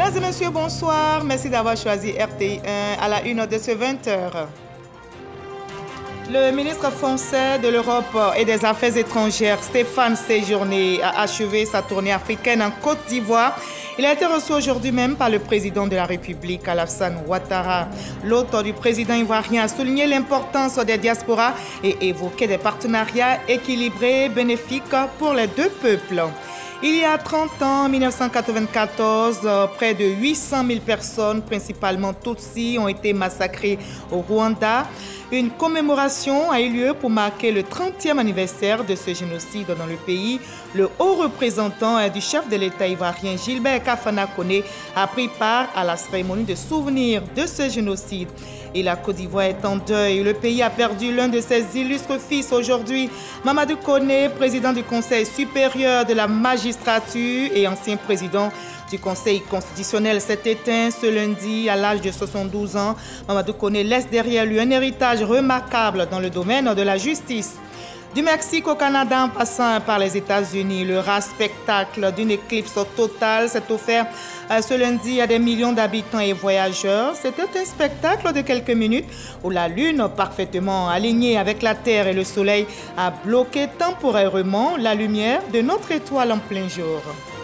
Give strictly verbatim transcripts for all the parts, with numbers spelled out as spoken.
Mesdames et messieurs, bonsoir. Merci d'avoir choisi R T I un à la une de ce vingt heures. Le ministre français de l'Europe et des Affaires étrangères, Stéphane Séjourné, a achevé sa tournée africaine en Côte d'Ivoire. Il a été reçu aujourd'hui même par le président de la République, Alassane Ouattara. L'hôte du président ivoirien a souligné l'importance des diasporas et évoqué des partenariats équilibrés et bénéfiques pour les deux peuples. Il y a trente ans, en mille neuf cent quatre-vingt-quatorze, près de huit cent mille personnes, principalement Tutsis, ont été massacrées au Rwanda. Une commémoration a eu lieu pour marquer le trentième anniversaire de ce génocide dans le pays. Le haut représentant du chef de l'État ivoirien, Gilbert Kafana Koné, a pris part à la cérémonie de souvenir de ce génocide. Et la Côte d'Ivoire est en deuil. Le pays a perdu l'un de ses illustres fils aujourd'hui. Mamadou Koné, président du Conseil supérieur de la magistrature et ancien président du Conseil constitutionnel, s'est éteint ce lundi à l'âge de soixante-douze ans. Mamadou Koné laisse derrière lui un héritage remarquable dans le domaine de la justice. Du Mexique au Canada en passant par les États-Unis, le rare spectacle d'une éclipse totale s'est offert ce lundi à des millions d'habitants et voyageurs. C'était un spectacle de quelques minutes où la Lune, parfaitement alignée avec la Terre et le Soleil, a bloqué temporairement la lumière de notre étoile en plein jour.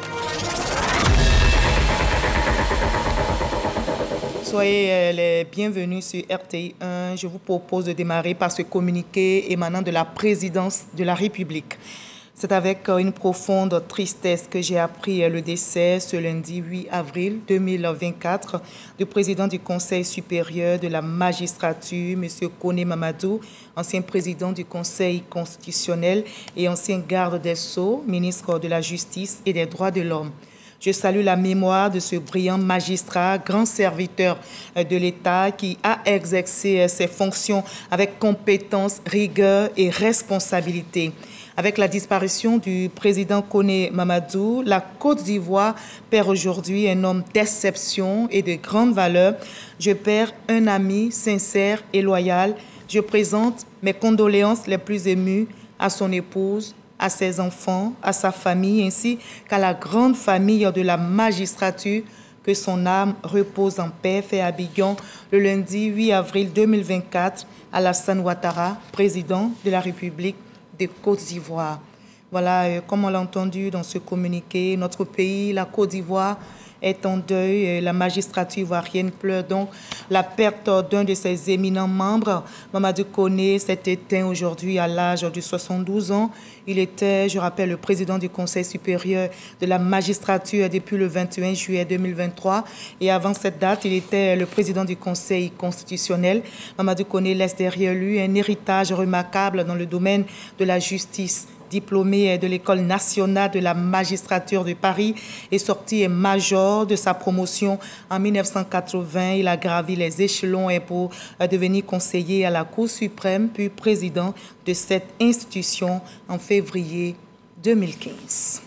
Soyez les bienvenus sur R T I un. Je vous propose de démarrer par ce communiqué émanant de la présidence de la République. C'est avec une profonde tristesse que j'ai appris le décès ce lundi huit avril deux mille vingt-quatre du président du Conseil supérieur de la magistrature, M. Koné Mamadou, ancien président du Conseil constitutionnel et ancien garde des Sceaux, ministre de la Justice et des Droits de l'Homme. Je salue la mémoire de ce brillant magistrat, grand serviteur de l'État qui a exercé ses fonctions avec compétence, rigueur et responsabilité. Avec la disparition du président Koné Mamadou, la Côte d'Ivoire perd aujourd'hui un homme d'exception et de grande valeur. Je perds un ami sincère et loyal. Je présente mes condoléances les plus émues à son épouse, à ses enfants, à sa famille, ainsi qu'à la grande famille de la magistrature. Que son âme repose en paix, fait à Abidjan le lundi huit avril deux mille vingt-quatre, Alassane Ouattara, président de la République de Côte d'Ivoire. Voilà, euh, comme on l'a entendu dans ce communiqué, notre pays, la Côte d'Ivoire, est en deuil. La magistrature ivoirienne pleure donc la perte d'un de ses éminents membres. Mamadou Koné s'est éteint aujourd'hui à l'âge de soixante-douze ans. Il était, je rappelle, le président du Conseil supérieur de la magistrature depuis le vingt et un juillet deux mille vingt-trois. Et avant cette date, il était le président du Conseil constitutionnel. Mamadou Koné laisse derrière lui un héritage remarquable dans le domaine de la justice. Diplômé de l'École nationale de la magistrature de Paris et sorti major de sa promotion en mille neuf cent quatre-vingts. Il a gravi les échelons pour devenir conseiller à la Cour suprême, puis président de cette institution en février deux mille quinze.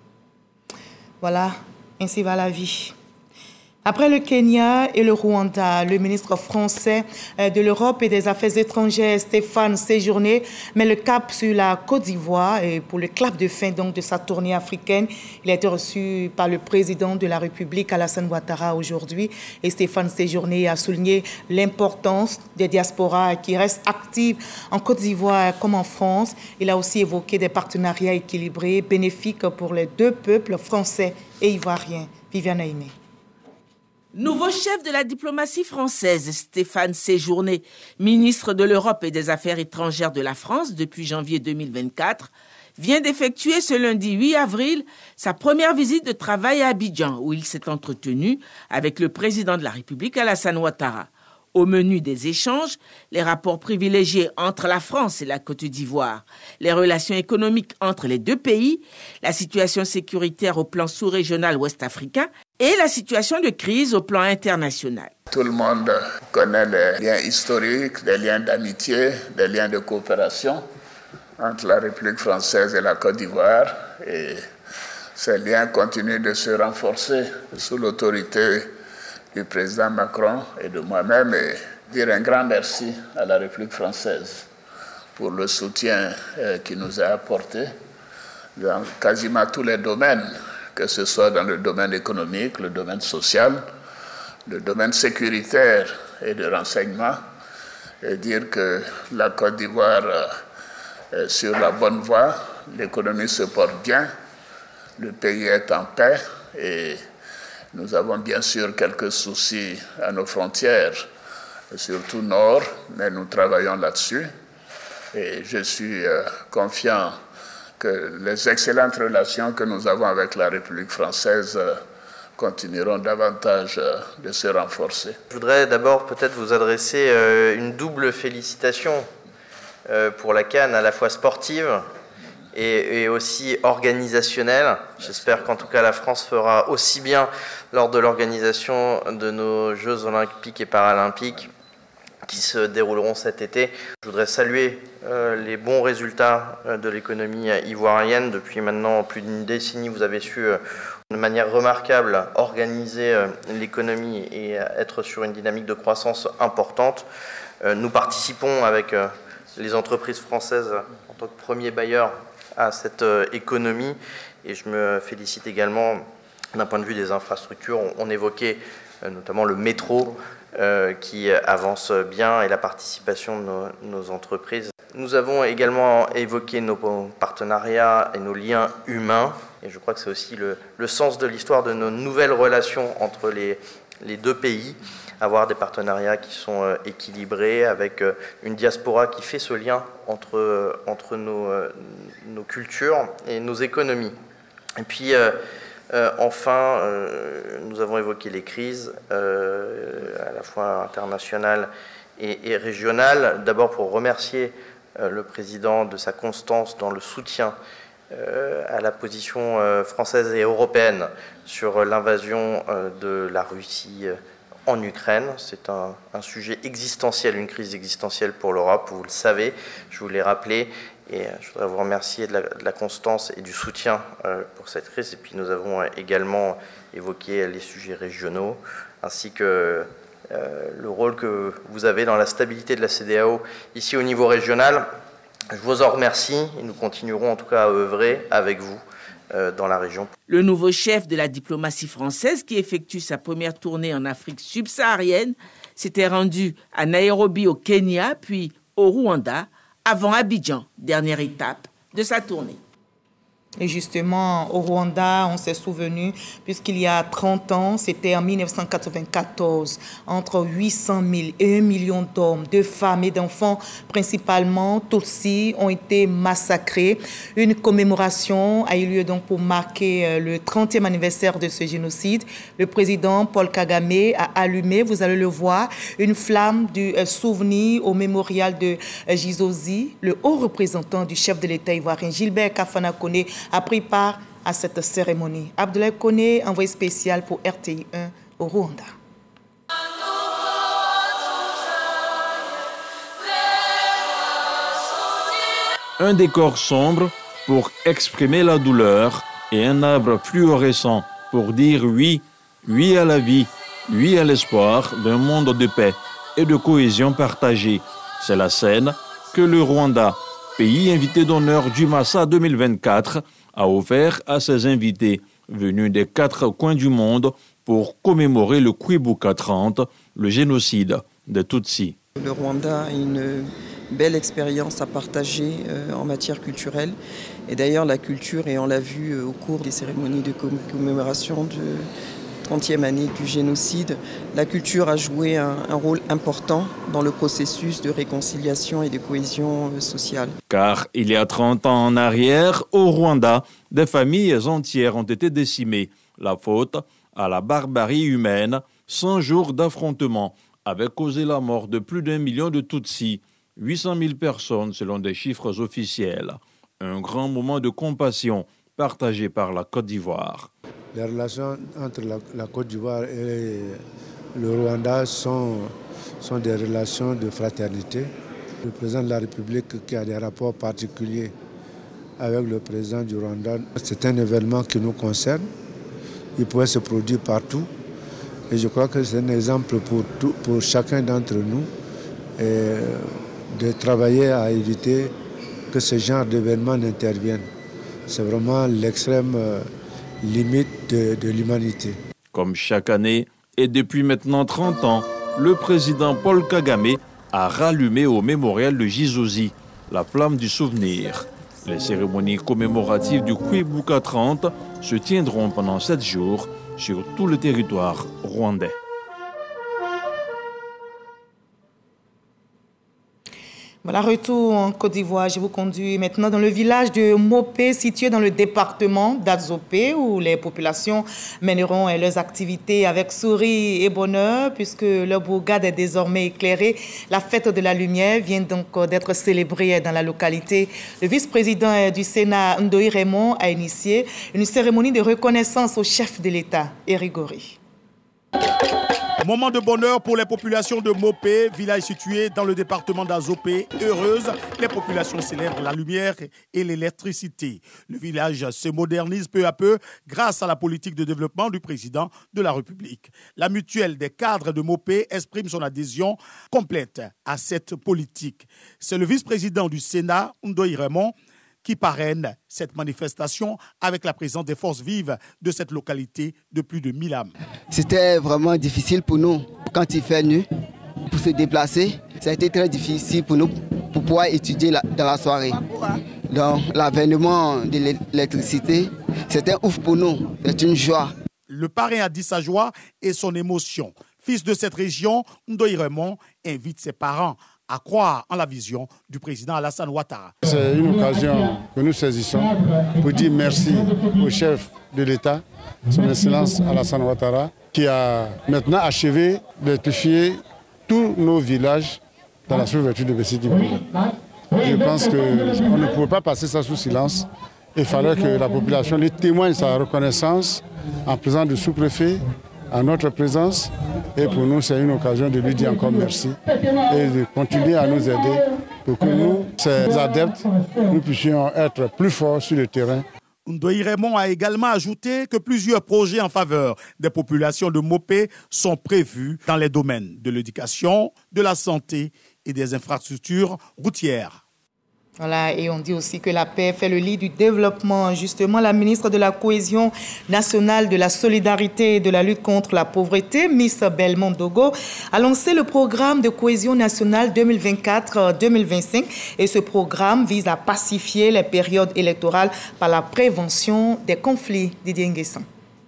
Voilà, ainsi va la vie. Après le Kenya et le Rwanda, le ministre français de l'Europe et des Affaires étrangères, Stéphane Séjourné, met le cap sur la Côte d'Ivoire et pour le clap de fin donc, de sa tournée africaine. Il a été reçu par le président de la République, Alassane Ouattara, aujourd'hui. Et Stéphane Séjourné a souligné l'importance des diasporas qui restent actives en Côte d'Ivoire comme en France. Il a aussi évoqué des partenariats équilibrés, bénéfiques pour les deux peuples français et ivoiriens. Viviane Aimé. Nouveau chef de la diplomatie française, Stéphane Séjourné, ministre de l'Europe et des Affaires étrangères de la France depuis janvier deux mille vingt-quatre, vient d'effectuer ce lundi huit avril sa première visite de travail à Abidjan, où il s'est entretenu avec le président de la République, Alassane Ouattara. Au menu des échanges, les rapports privilégiés entre la France et la Côte d'Ivoire, les relations économiques entre les deux pays, la situation sécuritaire au plan sous-régional ouest-africain et la situation de crise au plan international. Tout le monde connaît les liens historiques, les liens d'amitié, les liens de coopération entre la République française et la Côte d'Ivoire. Et ces liens continuent de se renforcer sous l'autorité du président Macron et de moi-même, et dire un grand merci à la République française pour le soutien euh, qu'il nous a apporté dans quasiment tous les domaines que ce soit dans le domaine économique, le domaine social, le domaine sécuritaire et de renseignement, et dire que la Côte d'Ivoire est sur la bonne voie, l'économie se porte bien, le pays est en paix et nous avons bien sûr quelques soucis à nos frontières, surtout nord, mais nous travaillons là-dessus. Et je suis euh, confiant que les excellentes relations que nous avons avec la République française euh, continueront davantage euh, de se renforcer. Je voudrais d'abord peut-être vous adresser euh, une double félicitation euh, pour la CAN, à la fois sportive et, et aussi organisationnelle. J'espère qu'en tout cas la France fera aussi bien lors de l'organisation de nos Jeux olympiques et paralympiques qui se dérouleront cet été. Je voudrais saluer euh, les bons résultats euh, de l'économie ivoirienne. Depuis maintenant plus d'une décennie, vous avez su euh, de manière remarquable organiser euh, l'économie et euh, être sur une dynamique de croissance importante. Euh, nous participons avec euh, les entreprises françaises en tant que premier bailleur à cette euh, économie et je me félicite également d'un point de vue des infrastructures. On, on évoquait euh, notamment le métro, Euh, qui avance bien et la participation de nos, nos entreprises. Nous avons également évoqué nos partenariats et nos liens humains et je crois que c'est aussi le, le sens de l'histoire de nos nouvelles relations entre les, les deux pays, avoir des partenariats qui sont euh, équilibrés avec euh, une diaspora qui fait ce lien entre, euh, entre nos, euh, nos cultures et nos économies. Et puis euh, Euh, enfin, euh, nous avons évoqué les crises, euh, à la fois internationales et, et régionales. D'abord pour remercier euh, le président de sa constance dans le soutien euh, à la position euh, française et européenne sur l'invasion euh, de la Russie euh, en Ukraine. C'est un, un sujet existentiel, une crise existentielle pour l'Europe, vous le savez, je vous l'ai rappelé. Et je voudrais vous remercier de la, de la constance et du soutien euh, pour cette crise. Et puis nous avons également évoqué les sujets régionaux, ainsi que euh, le rôle que vous avez dans la stabilité de la C D A O ici au niveau régional. Je vous en remercie et nous continuerons en tout cas à œuvrer avec vous euh, dans la région. Le nouveau chef de la diplomatie française qui effectue sa première tournée en Afrique subsaharienne s'était rendu à Nairobi au Kenya, puis au Rwanda, avant Abidjan, dernière étape de sa tournée. Et justement, au Rwanda, on s'est souvenu, puisqu'il y a trente ans, c'était en mille neuf cent quatre-vingt-quatorze, entre huit cent mille et un million d'hommes, de femmes et d'enfants, principalement Tutsis, ont été massacrés. Une commémoration a eu lieu donc pour marquer le trentième anniversaire de ce génocide. Le président Paul Kagame a allumé, vous allez le voir, une flamme du souvenir au mémorial de Gizozi. Le haut représentant du chef de l'État ivoirien, Gilbert Kafana Koné, a pris part à cette cérémonie. Abdoulaye Koné, envoyé spécial pour R T I un au Rwanda. Un décor sombre pour exprimer la douleur et un arbre fluorescent pour dire oui, oui à la vie, oui à l'espoir d'un monde de paix et de cohésion partagée. C'est la scène que le Rwanda, pays invité d'honneur du Massa deux mille vingt-quatre, a offert à ses invités venus des quatre coins du monde pour commémorer le Kwibuka trente, le génocide des Tutsis. Le Rwanda a une belle expérience à partager euh, en matière culturelle. Et d'ailleurs, la culture, et on l'a vu euh, au cours des cérémonies de commémoration de trentième année du génocide, la culture a joué un, un rôle important dans le processus de réconciliation et de cohésion sociale. Car il y a trente ans en arrière, au Rwanda, des familles entières ont été décimées. La faute à la barbarie humaine, cent jours d'affrontement avaient causé la mort de plus d'un million de Tutsis, huit cent mille personnes selon des chiffres officiels. Un grand moment de compassion partagé par la Côte d'Ivoire. Les relations entre la, la Côte d'Ivoire et le Rwanda sont, sont des relations de fraternité. Le président de la République qui a des rapports particuliers avec le président du Rwanda, c'est un événement qui nous concerne. Il pourrait se produire partout. Et je crois que c'est un exemple pour, tout, pour chacun d'entre nous et de travailler à éviter que ce genre d'événements n'interviennent. C'est vraiment l'extrême limites de, de l'humanité. Comme chaque année, et depuis maintenant trente ans, le président Paul Kagame a rallumé au mémorial de Gizozi la flamme du souvenir. Les cérémonies commémoratives du Kwibuka trente se tiendront pendant sept jours sur tout le territoire rwandais. Voilà, retour en Côte d'Ivoire. Je vous conduis maintenant dans le village de Mopé, situé dans le département d'Azopé, où les populations mèneront leurs activités avec sourire et bonheur, puisque leur bourgade est désormais éclairée. La fête de la lumière vient donc d'être célébrée dans la localité. Le vice-président du Sénat, Ndoye Raymond, a initié une cérémonie de reconnaissance au chef de l'État, Erigori. Moment de bonheur pour les populations de Mopé, village situé dans le département d'Azopé. Heureuse, les populations célèbrent la lumière et l'électricité. Le village se modernise peu à peu grâce à la politique de développement du président de la République. La mutuelle des cadres de Mopé exprime son adhésion complète à cette politique. C'est le vice-président du Sénat, Ndoye Raymond, qui parraine cette manifestation avec la présence des forces vives de cette localité de plus de mille âmes. C'était vraiment difficile pour nous quand il fait nuit pour se déplacer. Ça a été très difficile pour nous pour pouvoir étudier la, dans la soirée. Donc l'avènement de l'électricité, c'était ouf pour nous, c'est une joie. Le parrain a dit sa joie et son émotion. Fils de cette région, Ndoye Raymond invite ses parents à croire en la vision du président Alassane Ouattara. C'est une occasion que nous saisissons pour dire merci au chef de l'État, son Excellence Alassane Ouattara, qui a maintenant achevé d'électrifier tous nos villages dans la sous-préfecture de Bessédi-Boulogne. Je pense qu'on ne pouvait pas passer ça sous silence. Il fallait que la population lui témoigne sa reconnaissance en présence du sous-préfet, à notre présence, et pour nous c'est une occasion de lui dire encore merci et de continuer à nous aider pour que nous, ces adeptes, nous puissions être plus forts sur le terrain. Ndoye Raymond a également ajouté que plusieurs projets en faveur des populations de Mopé sont prévus dans les domaines de l'éducation, de la santé et des infrastructures routières. Voilà, et on dit aussi que la paix fait le lit du développement. Justement, la ministre de la Cohésion nationale, de la solidarité et de la lutte contre la pauvreté, Miss Belmont Dogo, a lancé le programme de cohésion nationale deux mille vingt-quatre deux mille vingt-cinq. Et ce programme vise à pacifier les périodes électorales par la prévention des conflits. Didier Nguessan.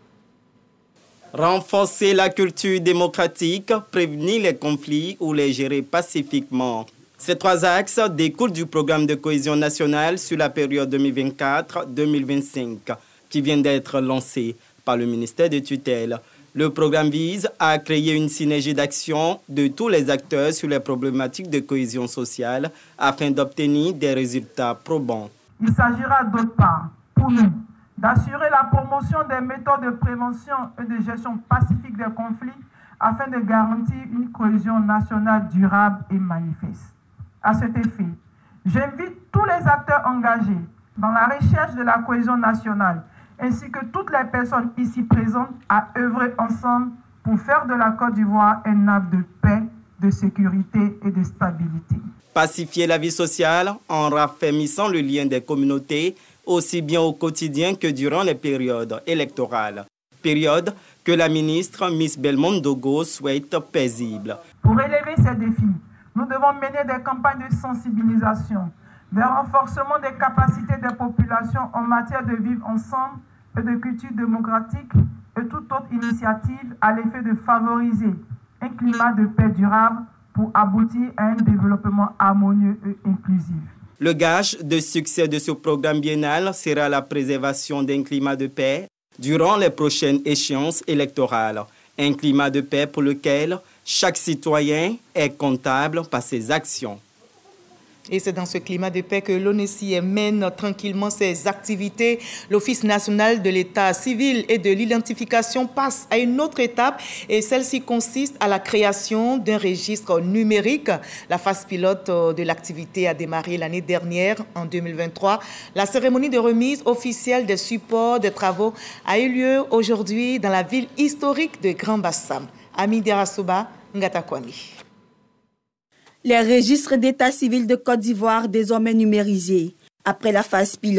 Renforcer la culture démocratique, prévenir les conflits ou les gérer pacifiquement. Ces trois axes découlent du programme de cohésion nationale sur la période deux mille vingt-quatre deux mille vingt-cinq qui vient d'être lancé par le ministère de tutelle. Le programme vise à créer une synergie d'action de tous les acteurs sur les problématiques de cohésion sociale afin d'obtenir des résultats probants. Il s'agira d'autre part, pour nous, d'assurer la promotion des méthodes de prévention et de gestion pacifique des conflits afin de garantir une cohésion nationale durable et manifeste. À cet effet, j'invite tous les acteurs engagés dans la recherche de la cohésion nationale ainsi que toutes les personnes ici présentes à œuvrer ensemble pour faire de la Côte d'Ivoire un havre de paix, de sécurité et de stabilité. Pacifier la vie sociale en raffermissant le lien des communautés aussi bien au quotidien que durant les périodes électorales. Période que la ministre Miss Belmont Dogo souhaite paisible. Pour relever ces défis, nous devons mener des campagnes de sensibilisation, des renforcements des capacités des populations en matière de vivre ensemble et de culture démocratique et toute autre initiative à l'effet de favoriser un climat de paix durable pour aboutir à un développement harmonieux et inclusif. Le gage de succès de ce programme biennal sera la préservation d'un climat de paix durant les prochaines échéances électorales. Un climat de paix pour lequel chaque citoyen est comptable par ses actions. Et c'est dans ce climat de paix que l'ONUCI mène tranquillement ses activités. L'Office national de l'état civil et de l'identification passe à une autre étape et celle-ci consiste à la création d'un registre numérique. La phase pilote de l'activité a démarré l'année dernière, en deux mille vingt-trois. La cérémonie de remise officielle des supports de travaux a eu lieu aujourd'hui dans la ville historique de Grand-Bassam. Ami Derasoba, Ngatakwami. Les registres d'état civil de Côte d'Ivoire désormais numérisés. Après la phase pilote,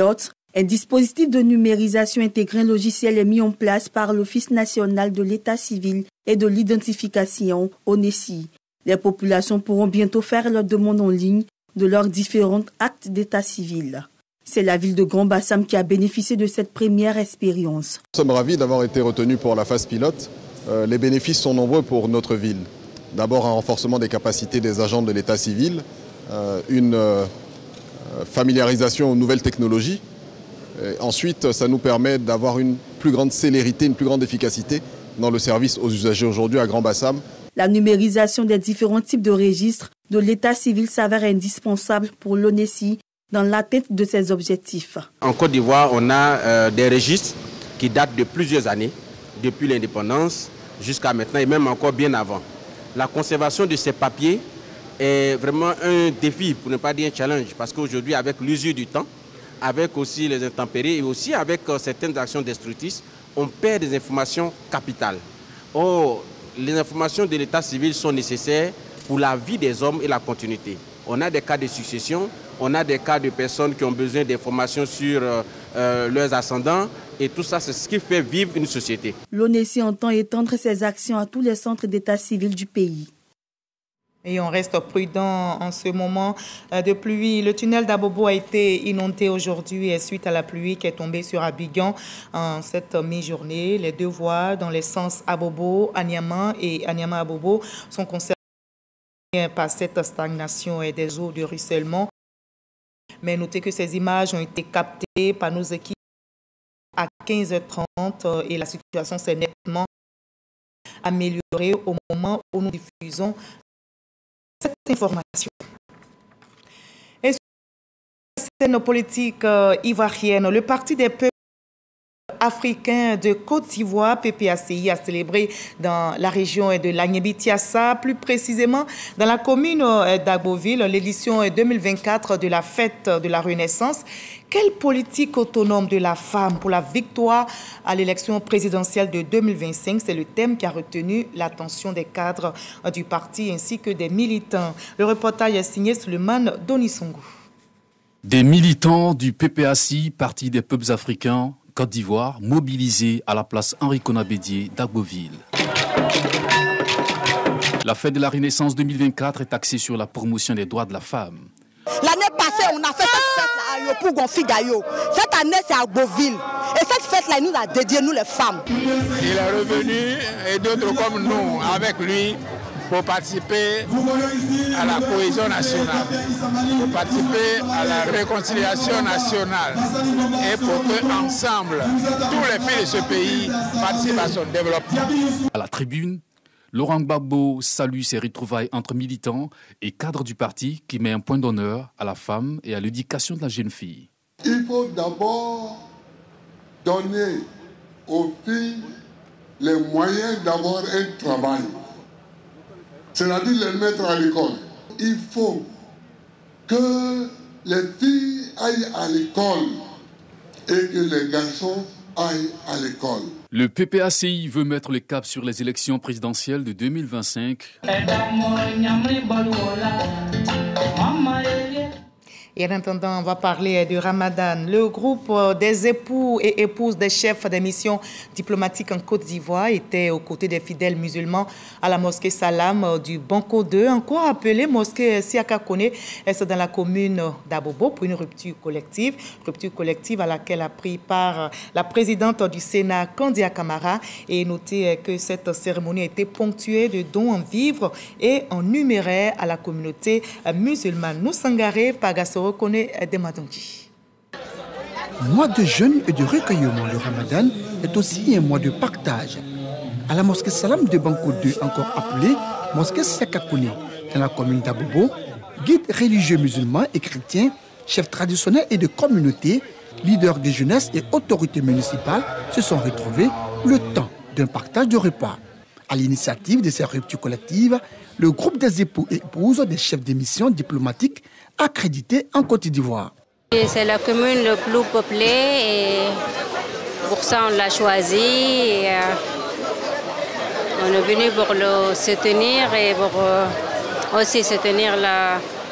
Un dispositif de numérisation intégré logiciel est mis en place par l'Office national de l'état civil et de l'identification, O N E C I. Les populations pourront bientôt faire leur demande en ligne de leurs différents actes d'état civil. C'est la ville de Grand-Bassam qui a bénéficié de cette première expérience. Nous sommes ravis d'avoir été retenus pour la phase pilote. Euh, les bénéfices sont nombreux pour notre ville. D'abord un renforcement des capacités des agents de l'état civil, euh, une euh, familiarisation aux nouvelles technologies. Et ensuite, ça nous permet d'avoir une plus grande célérité, une plus grande efficacité dans le service aux usagers aujourd'hui à Grand-Bassam. La numérisation des différents types de registres de l'état civil s'avère indispensable pour l'O N E C I dans l'atteinte de ses objectifs. En Côte d'Ivoire, on a euh, des registres qui datent de plusieurs années, depuis l'indépendance jusqu'à maintenant et même encore bien avant. La conservation de ces papiers est vraiment un défi, pour ne pas dire un challenge, parce qu'aujourd'hui, avec l'usure du temps, avec aussi les intempéries et aussi avec euh, certaines actions destructrices, on perd des informations capitales. Or, les informations de l'état civil sont nécessaires pour la vie des hommes et la continuité. On a des cas de succession, on a des cas de personnes qui ont besoin d'informations sur euh, euh, leurs ascendants et tout ça, c'est ce qui fait vivre une société. L'O N E C I entend étendre ses actions à tous les centres d'état civil du pays. Et on reste prudent en ce moment de pluie. Le tunnel d'Abobo a été inondé aujourd'hui suite à la pluie qui est tombée sur Abidjan en cette mi-journée. Les deux voies dans les sens Abobo, Anyama et Anyama-Abobo sont concernées par cette stagnation et des eaux de ruissellement. Mais notez que ces images ont été captées par nos équipes à quinze heures trente et la situation s'est nettement améliorée au moment où nous diffusons cette information. Et sur la scène politique euh, ivoirienne, le Parti des peuples africains de Côte d'Ivoire, P P A C I, a célébré dans la région de l'Agnébitiassa, plus précisément dans la commune d'Agboville, l'édition deux mille vingt-quatre de la fête de la Renaissance. Quelle politique autonome de la femme pour la victoire à l'élection présidentielle de deux mille vingt-cinq? C'est le thème qui a retenu l'attention des cadres du parti ainsi que des militants. Le reportage est signé Suleiman Donisongo. Des militants du P P A C I, Parti des peuples africains, Côte d'Ivoire, mobilisés à la place Henri Konan-Bédié d'Agboville. La fête de la Renaissance deux mille vingt-quatre est axée sur la promotion des droits de la femme. L'année passée, on a fait cette fête-là à Yopou Gonfi Gayo. Cette année, c'est à Agboville. Et cette fête-là, il nous a dédié, nous les femmes. Il est revenu, et d'autres comme nous, avec lui, pour participer à la cohésion nationale, pour participer à la réconciliation nationale et pour que ensemble, tous les filles de ce pays participent à son développement. À la tribune, Laurent Gbagbo salue ces retrouvailles entre militants et cadres du parti qui met un point d'honneur à la femme et à l'éducation de la jeune fille. Il faut d'abord donner aux filles les moyens d'avoir un travail, c'est-à-dire les mettre à l'école. Il faut que les filles aillent à l'école et que les garçons aillent à l'école. Le P P A C I veut mettre le cap sur les élections présidentielles de deux mille vingt-cinq. Et en attendant, on va parler de Ramadan. Le groupe des époux et épouses des chefs des missions diplomatiques en Côte d'Ivoire était aux côtés des fidèles musulmans à la mosquée Salam du Banco deux, encore appelée mosquée Siaka Kone, c'est dans la commune d'Abobo pour une rupture collective. Rupture collective à laquelle a pris part la présidente du Sénat, Kandia Camara, et notez que cette cérémonie a été ponctuée de dons en vivres et en numéraire à la communauté musulmane. Nous Sangaré, Pagasso, connaît des Madonji. Mois de jeûne et de recueillement, le Ramadan est aussi un mois de partage. À la mosquée Salam de Banco deux, encore appelée mosquée Sekakone, dans la commune d'Abobo, guides religieux musulmans et chrétiens, chefs traditionnels et de communautés, leaders de jeunesse et autorités municipales se sont retrouvés le temps d'un partage de repas. À l'initiative de ces ruptures collectives, le groupe des époux et épouses des chefs de mission diplomatiques accrédités en Côte d'Ivoire. C'est la commune la plus peuplée et pour ça on l'a choisi. Et, euh, on est venu pour le soutenir et pour euh, aussi soutenir la,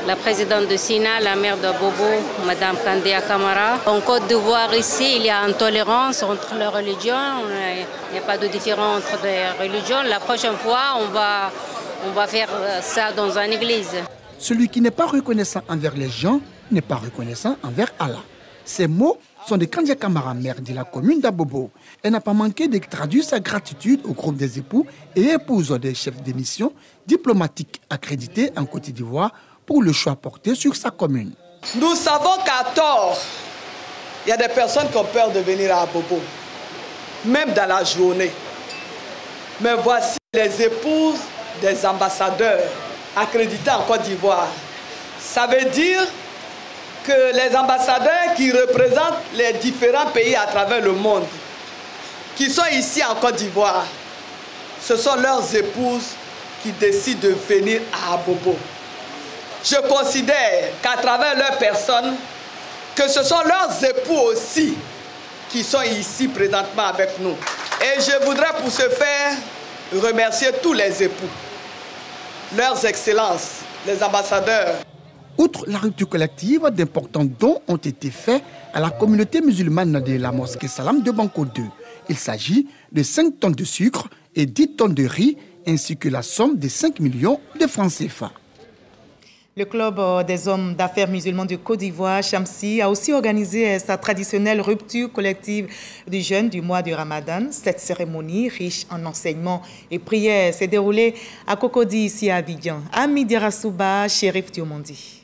la présidente de Sina, la mère de Bobo, Madame Kandia Kamara. En Côte d'Ivoire, ici, il y a une tolérance entre les religions. Il n'y a pas de différence entre les religions. La prochaine fois, on va, on va faire ça dans une église. Celui qui n'est pas reconnaissant envers les gens n'est pas reconnaissant envers Allah. Ces mots sont de Kandia Kamara, maire de la commune d'Abobo. Elle n'a pas manqué de traduire sa gratitude au groupe des époux et épouses des chefs de mission diplomatiques accrédités en Côte d'Ivoire pour le choix porté sur sa commune. Nous savons qu'à tort, il y a des personnes qui ont peur de venir à Abobo, même dans la journée. Mais voici les épouses des ambassadeurs accrédités en Côte d'Ivoire. Ça veut dire que les ambassadeurs qui représentent les différents pays à travers le monde, qui sont ici en Côte d'Ivoire, ce sont leurs épouses qui décident de venir à Abobo. Je considère qu'à travers leur personne, que ce sont leurs époux aussi qui sont ici présentement avec nous. Et je voudrais pour ce faire remercier tous les époux, leurs excellences, les ambassadeurs. Outre la rupture collective, d'importants dons ont été faits à la communauté musulmane de la mosquée Salam de Banco deux. Il s'agit de cinq tonnes de sucre et dix tonnes de riz, ainsi que la somme de cinq millions de francs C F A. Le club des hommes d'affaires musulmans de Côte d'Ivoire, Chamsi, a aussi organisé sa traditionnelle rupture collective du jeûne du mois de Ramadan. Cette cérémonie, riche en enseignements et prières, s'est déroulée à Cocody, ici à Abidjan. Amidi Rassouba, Chérif Diomondi.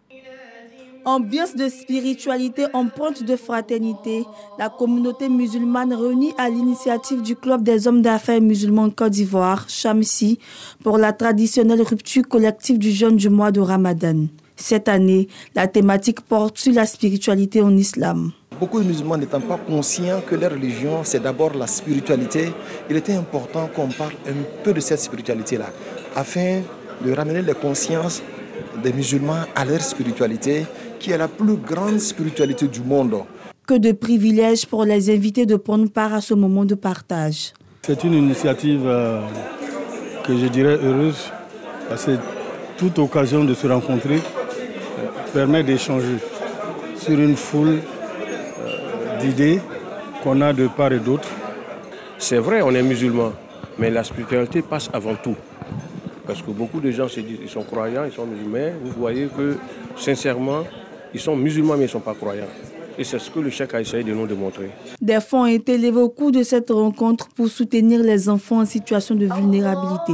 Ambiance de spiritualité, empreinte de fraternité, la communauté musulmane réunie à l'initiative du Club des hommes d'affaires musulmans Côte d'Ivoire, Chamsi, pour la traditionnelle rupture collective du jeûne du mois de Ramadan. Cette année, la thématique porte sur la spiritualité en islam. Beaucoup de musulmans n'étant pas conscients que leur religion, c'est d'abord la spiritualité, il était important qu'on parle un peu de cette spiritualité-là, afin de ramener les consciences des musulmans à leur spiritualité, qui est la plus grande spiritualité du monde. Que de privilèges pour les invités de prendre part à ce moment de partage. C'est une initiative euh, que je dirais heureuse, parce que toute occasion de se rencontrer euh, permet d'échanger sur une foule euh, d'idées qu'on a de part et d'autre. C'est vrai, on est musulman, mais la spiritualité passe avant tout. Parce que beaucoup de gens se disent qu'ils sont croyants, ils sont musulmans. Vous voyez que, sincèrement, ils sont musulmans, mais ils ne sont pas croyants. Et c'est ce que le cheikh a essayé de nous démontrer. Des fonds ont été levés au cours de cette rencontre pour soutenir les enfants en situation de vulnérabilité.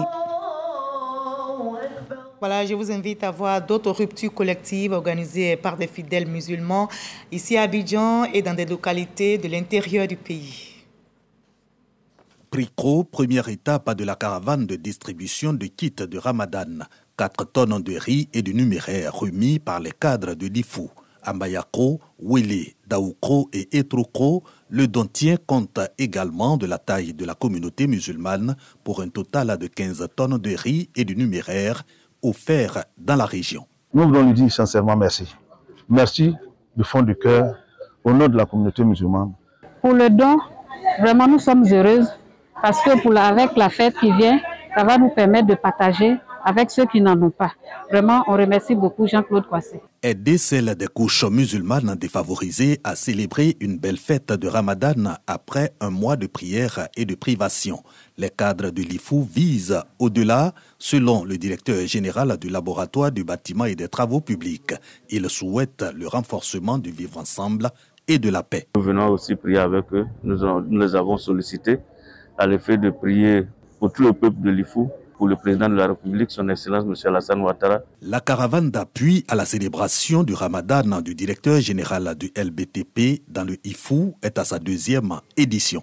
Voilà, je vous invite à voir d'autres ruptures collectives organisées par des fidèles musulmans ici à Abidjan et dans des localités de l'intérieur du pays. Pricro, première étape de la caravane de distribution de kits de Ramadan. Quatre tonnes de riz et de numéraire remis par les cadres de l'I F U. Ambayakro, Wele, Daoukro et Etrokro, le don tient compte également de la taille de la communauté musulmane pour un total de quinze tonnes de riz et de numéraire offerts dans la région. Nous voulons lui dire sincèrement merci. Merci du fond du cœur au nom de la communauté musulmane. Pour le don, vraiment nous sommes heureuses parce que pour la, avec la fête qui vient, ça va nous permettre de partager avec ceux qui n'en ont pas. Vraiment, on remercie beaucoup Jean-Claude Coissé. Aider celles des couches musulmanes défavorisées à célébrer une belle fête de Ramadan après un mois de prière et de privation. Les cadres de l'I F U visent au-delà, selon le directeur général du laboratoire du bâtiment et des travaux publics. Ils souhaitent le renforcement du vivre ensemble et de la paix. Nous venons aussi prier avec eux. Nous, nous les avons sollicités à l'effet de prier pour tout le peuple de l'I F U, pour le président de la République, son Excellence M. Alassane Ouattara. La caravane d'appui à la célébration du Ramadan du directeur général du L B T P dans le I F U est à sa deuxième édition.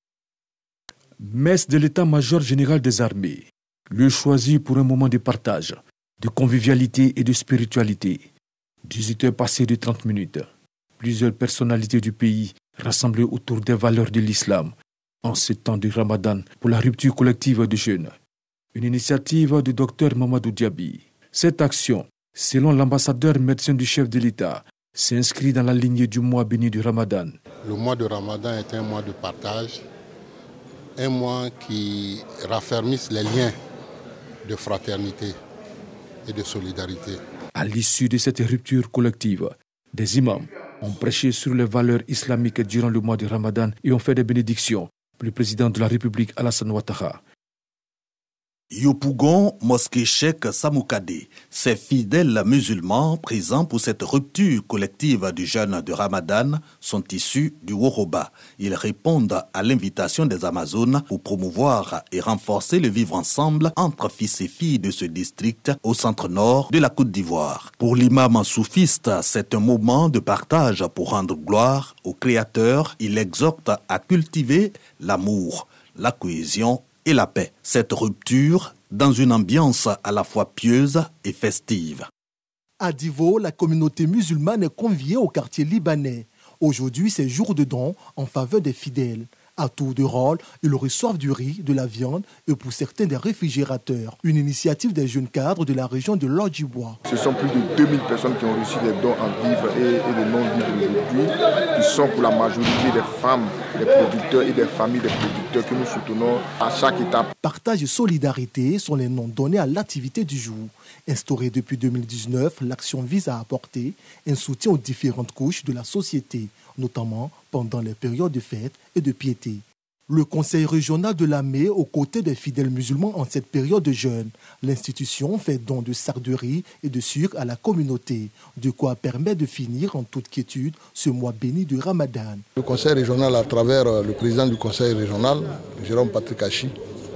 Messe de l'état-major général des armées, lieu choisi pour un moment de partage, de convivialité et de spiritualité. dix-huit heures passées de trente minutes. Plusieurs personnalités du pays rassemblées autour des valeurs de l'islam en ce temps de Ramadan pour la rupture collective de jeûne. Une initiative du docteur Mamadou Diaby. Cette action, selon l'ambassadeur médecin du chef de l'État, s'inscrit dans la lignée du mois béni du Ramadan. Le mois de Ramadan est un mois de partage, un mois qui raffermisse les liens de fraternité et de solidarité. À l'issue de cette rupture collective, des imams ont prêché sur les valeurs islamiques durant le mois de Ramadan et ont fait des bénédictions pour le président de la République Alassane Ouattara. Yopougon, mosquée Cheikh Samoukade, ces fidèles musulmans présents pour cette rupture collective du jeûne de Ramadan sont issus du Woroba. Ils répondent à l'invitation des Amazones pour promouvoir et renforcer le vivre ensemble entre fils et filles de ce district au centre-nord de la Côte d'Ivoire. Pour l'imam soufiste, c'est un moment de partage pour rendre gloire au Créateur. Il exhorte à cultiver l'amour, la cohésion et la paix. Cette rupture dans une ambiance à la fois pieuse et festive. À Divo, la communauté musulmane est conviée au quartier libanais. Aujourd'hui, c'est jour de don en faveur des fidèles. À tour de rôle, ils reçoivent du riz, de la viande et pour certains des réfrigérateurs. Une initiative des jeunes cadres de la région de l'Odjibois. Ce sont plus de deux mille personnes qui ont reçu des dons en vivres et, et de non-vivres aujourd'hui, qui sont pour la majorité des femmes, des producteurs et des familles des producteurs que nous soutenons à chaque étape. Partage et solidarité sont les noms donnés à l'activité du jour. Instaurée depuis deux mille dix-neuf, l'action vise à apporter un soutien aux différentes couches de la société, notamment pendant les périodes de fête et de piété. Le conseil régional de Lamé, aux côtés des fidèles musulmans en cette période de jeûne. L'institution fait don de sacs de riz et de sucre à la communauté, de quoi permettre de finir en toute quiétude ce mois béni de Ramadan. Le conseil régional, à travers le président du conseil régional, Jérôme Patrick Hachi,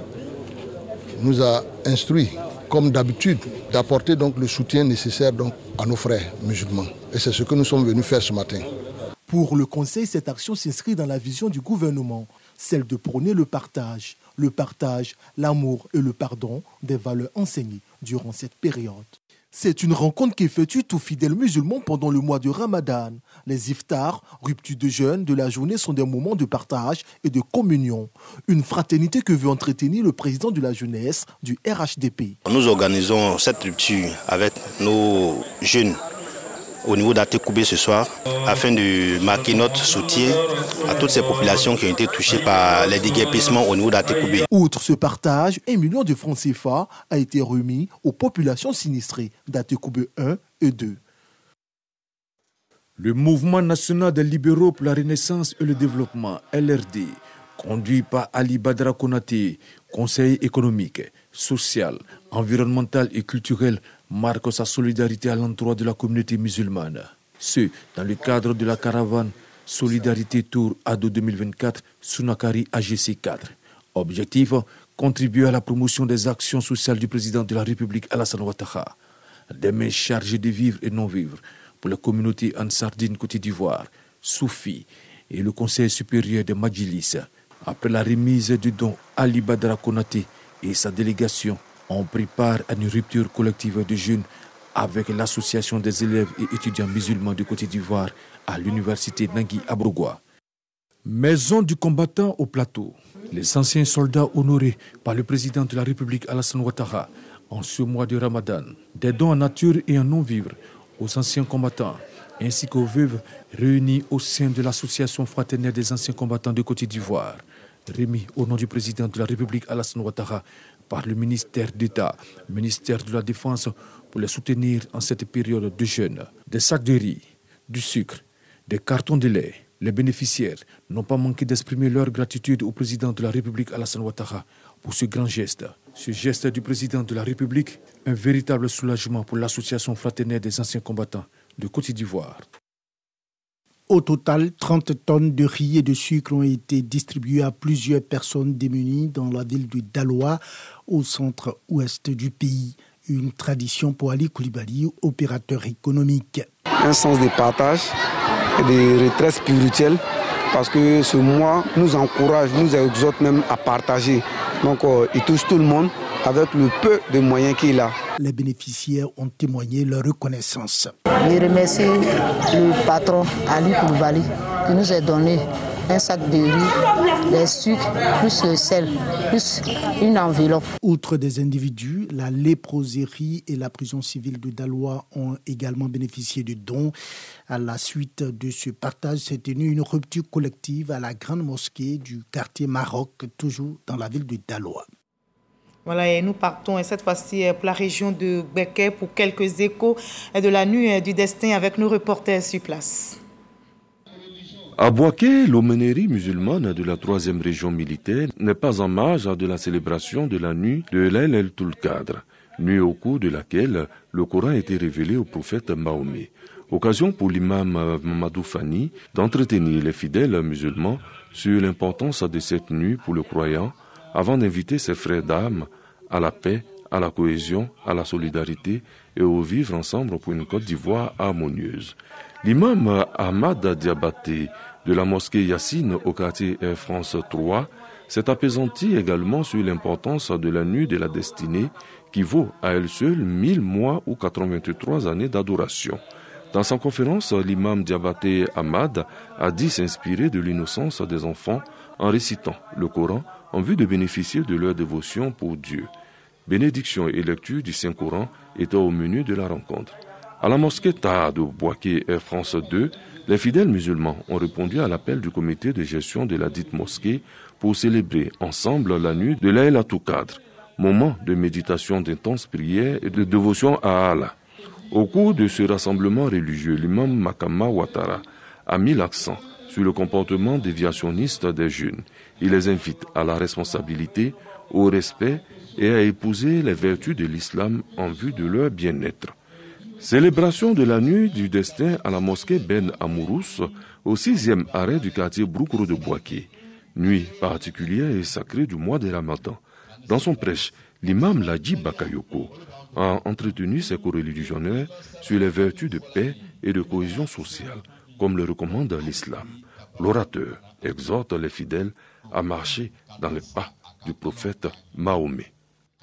nous a instruit, comme d'habitude, d'apporter donc le soutien nécessaire donc à nos frères musulmans. Et c'est ce que nous sommes venus faire ce matin. Pour le Conseil, cette action s'inscrit dans la vision du gouvernement, celle de prôner le partage, le partage, l'amour et le pardon, des valeurs enseignées durant cette période. C'est une rencontre qui effectue tout fidèle musulman pendant le mois de Ramadan. Les iftars, ruptures de jeûne de la journée, sont des moments de partage et de communion. Une fraternité que veut entretenir le président de la jeunesse du R H D P. Nous organisons cette rupture avec nos jeunes au niveau d'Atekoubé ce soir, afin de marquer notre soutien à toutes ces populations qui ont été touchées par les déguerpissements au niveau d'Atekoubé. Outre ce partage, un million de francs C F A a été remis aux populations sinistrées d'Atekoubé un et deux. Le Mouvement national des libéraux pour la renaissance et le développement, L R D, conduit par Ali Badra Konaté, conseiller économique, social, environnemental et culturel, marque sa solidarité à l'endroit de la communauté musulmane. Ce, dans le cadre de la caravane Solidarité Tour Ado deux mille vingt-quatre, Sunakari A G C quatre. Objectif, contribuer à la promotion des actions sociales du président de la République Alassane Ouattara. Des mains chargées de vivre et non-vivre pour la communauté Ansardine Côte d'Ivoire, Soufi et le Conseil supérieur des Madjilis. Après la remise du don, Ali Badra Konaté et sa délégation ont pris part à une rupture collective de jeunes avec l'association des élèves et étudiants musulmans de Côte d'Ivoire à l'université Nangui Abrogoua. Maison du combattant au plateau. Les anciens soldats honorés par le président de la République Alassane Ouattara en ce mois de Ramadan. Des dons en nature et en non-vivre aux anciens combattants ainsi qu'aux veuves réunis au sein de l'association fraternelle des anciens combattants de Côte d'Ivoire, remis au nom du président de la République Alassane Ouattara par le ministère d'État, le ministère de la Défense, pour les soutenir en cette période de jeûne. Des sacs de riz, du sucre, des cartons de lait. Les bénéficiaires n'ont pas manqué d'exprimer leur gratitude au président de la République Alassane Ouattara pour ce grand geste. Ce geste du président de la République, un véritable soulagement pour l'association fraternelle des anciens combattants de Côte d'Ivoire. Au total, trente tonnes de riz et de sucre ont été distribuées à plusieurs personnes démunies dans la ville de Daloa, au centre-ouest du pays. Une tradition pour Ali Koulibaly, opérateur économique. Un sens de partage et de retraite spirituelle, parce que ce mois nous encourage, nous exhorte même à partager. Donc euh, il touche tout le monde avec le peu de moyens qu'il a. Les bénéficiaires ont témoigné leur reconnaissance. Je remercie le patron Ali Koulibaly qui nous a donné un sac de riz, des sucres, plus le sel, plus une enveloppe. Outre des individus, la léproserie et la prison civile de Daloa ont également bénéficié de dons. À la suite de ce partage, s'est tenue une rupture collective à la grande mosquée du quartier Maroc, toujours dans la ville de Daloa. Voilà, et nous partons et cette fois-ci pour la région de Béquet pour quelques échos de la nuit du destin avec nos reporters sur place. À Boaké, l'aumônerie musulmane de la troisième région militaire n'est pas en marge de la célébration de la nuit de Laylatul Qadr, nuit au cours de laquelle le Coran a été révélé au prophète Mahomet. Occasion pour l'imam Mamadou Fani d'entretenir les fidèles musulmans sur l'importance de cette nuit pour le croyant avant d'inviter ses frères d'âme à la paix, à la cohésion, à la solidarité et au vivre ensemble pour une Côte d'Ivoire harmonieuse. L'imam Ahmad Diabaté de la mosquée Yassine au quartier Air France trois s'est apaisanti également sur l'importance de la nuit de la destinée qui vaut à elle seule mille mois ou quatre-vingt-trois années d'adoration. Dans sa conférence, l'imam Diabaté Ahmad a dit s'inspirer de l'innocence des enfants en récitant le Coran en vue de bénéficier de leur dévotion pour Dieu. Bénédiction et lecture du Saint-Coran étaient au menu de la rencontre. À la mosquée Taha de Boaké Air France deux, les fidèles musulmans ont répondu à l'appel du comité de gestion de la dite mosquée pour célébrer ensemble la nuit de Laylatul Qadr, moment de méditation d'intenses prières et de dévotion à Allah. Au cours de ce rassemblement religieux, l'imam Makama Ouattara a mis l'accent sur le comportement déviationniste des jeunes. Il les invite à la responsabilité, au respect et à épouser les vertus de l'islam en vue de leur bien-être. Célébration de la nuit du destin à la mosquée Ben Amourous, au sixième arrêt du quartier Broukro de Boaké. Nuit particulière et sacrée du mois de Ramadan. Dans son prêche, l'imam Ladji Bakayoko a entretenu ses coreligionnaires sur les vertus de paix et de cohésion sociale, comme le recommande l'islam. L'orateur exhorte les fidèles à marcher dans les pas du prophète Mahomet.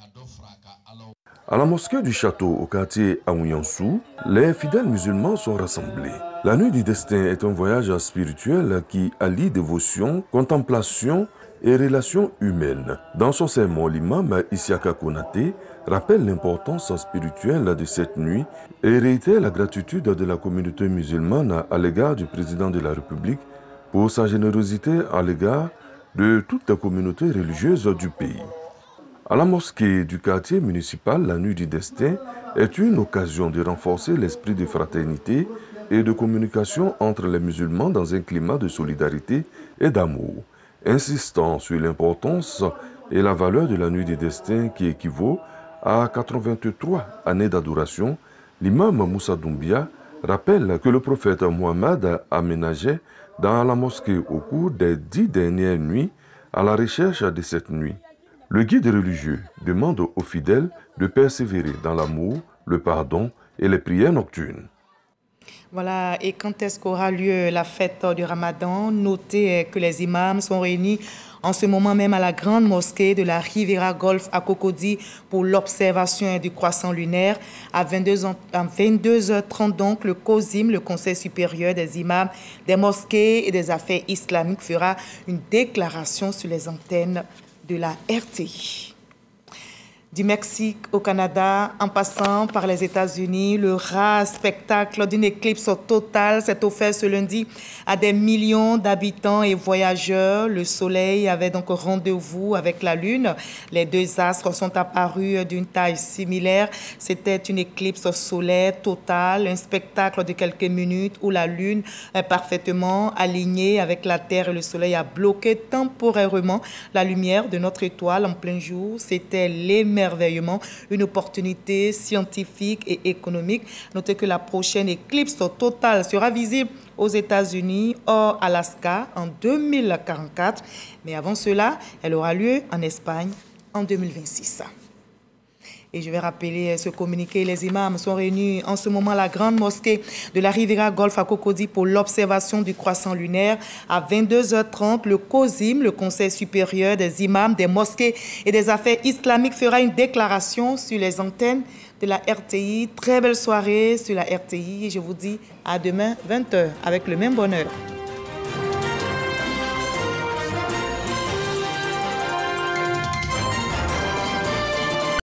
À la mosquée du château au quartier Aouyansou, les fidèles musulmans sont rassemblés. La nuit du destin est un voyage spirituel qui allie dévotion, contemplation et relations humaines. Dans son sermon, l'imam Isiaka Konaté rappelle l'importance spirituelle de cette nuit et réitère la gratitude de la communauté musulmane à l'égard du président de la République pour sa générosité à l'égard de toute la communauté religieuse du pays. À la mosquée du quartier municipal, la nuit du destin est une occasion de renforcer l'esprit de fraternité et de communication entre les musulmans dans un climat de solidarité et d'amour, insistant sur l'importance et la valeur de la nuit du destin qui équivaut à quatre-vingt-trois années d'adoration. L'imam Moussa Doumbia rappelle que le prophète Mohammed aménageait dans la mosquée au cours des dix dernières nuits à la recherche de cette nuit. Le guide religieux demande aux fidèles de persévérer dans l'amour, le pardon et les prières nocturnes. Voilà, et quand est-ce qu'aura lieu la fête du Ramadan? Notez que les imams sont réunis en ce moment même à la grande mosquée de la Riviera Golf à Cocody pour l'observation du croissant lunaire. À vingt-deux heures trente, donc, le COSIM, le Conseil supérieur des imams des mosquées et des affaires islamiques, fera une déclaration sur les antennes de la R T I. Du Mexique au Canada, en passant par les États-Unis, le rare spectacle d'une éclipse totale s'est offert ce lundi à des millions d'habitants et voyageurs. Le soleil avait donc rendez-vous avec la Lune. Les deux astres sont apparus d'une taille similaire. C'était une éclipse solaire totale, un spectacle de quelques minutes où la Lune est parfaitement alignée avec la Terre et le soleil a bloqué temporairement la lumière de notre étoile en plein jour. C'était l'émerveillement. Une opportunité scientifique et économique. Notez que la prochaine éclipse totale sera visible aux États-Unis, hors Alaska, en deux mille quarante-quatre. Mais avant cela, elle aura lieu en Espagne en deux mille vingt-six. Et je vais rappeler ce communiqué. Les imams sont réunis en ce moment à la grande mosquée de la Riviera Golf à Cocody pour l'observation du croissant lunaire. À vingt-deux heures trente, le COSIM, le Conseil supérieur des imams des mosquées et des affaires islamiques, fera une déclaration sur les antennes de la R T I. Très belle soirée sur la R T I et je vous dis à demain vingt heures avec le même bonheur.